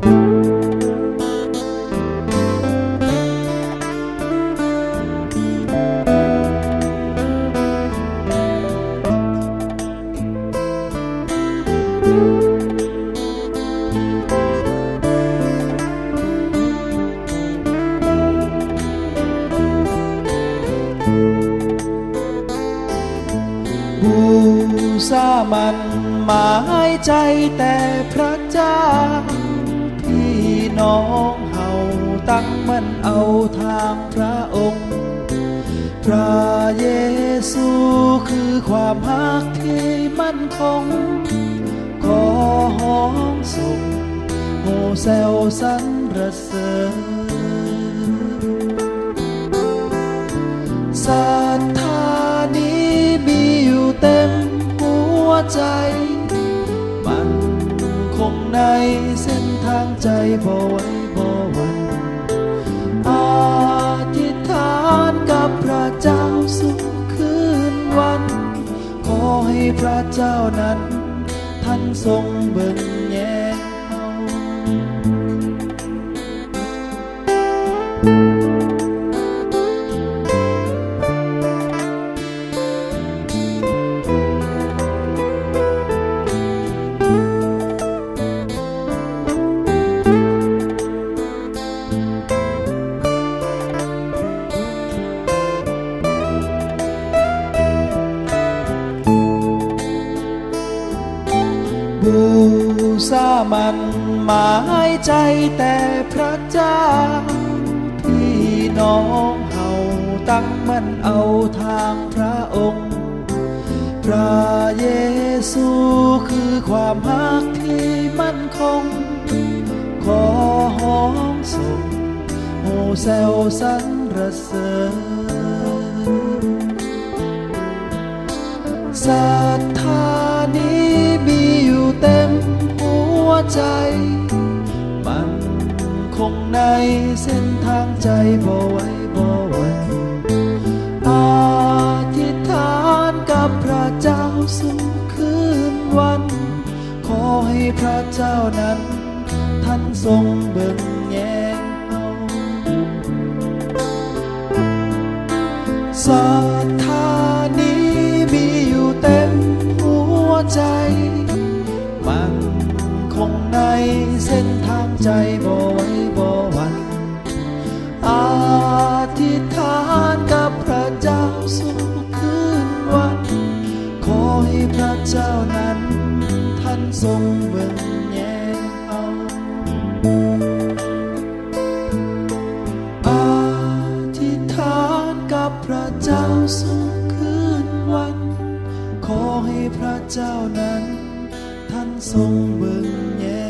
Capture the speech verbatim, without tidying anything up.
บูชามันหมายใจแต่พระเจ้าพี่น้องเฮาตั้งมั่นเอาทางพระองค์พระเยซูคือความรักที่มั่นคงขอห้องส่งโฮเซลสรรเสริญศรัทธานี้มีอยู่เต็มหัวใจมันคงในเส้นทางใจบ่ไว้บ่หวั่นอธิษฐานกับพระเจ้าสุขคืนวันขอให้พระเจ้านั้นท่านทรงเบิ่งแยงเฮาบูชามันหมายใจแต่พระเจ้าพี่น้องเฮาตั้งมั่นเอาทางพระองค์พระเยซูคือความรักที่มั่นคงขอห้องส่งโฮเซลสรรเสริญศรัทธานี้มีอยู่เต็มหัวใจมันคงในเส้นทางใจบ่ไว้บ่หวั่นอธิษฐานกับพระเจ้าสุขคืนวันขอให้พระเจ้านั้นท่านทรงเบิ่งแยงเฮาศรัทธานี้มีอยู่เต็มหัวใจมันคงในเส้นทางใจบ่ไว้บ่หวั่นอธิษฐานกับพระเจ้าสุขคืนวันขอให้พระเจ้านั้นท่านทรงเบิ่งแยงเฮาอธิษฐานกับพระเจ้าสุขคืนวันขอให้พระเจ้านั้นท่านทรงเบิ่งแย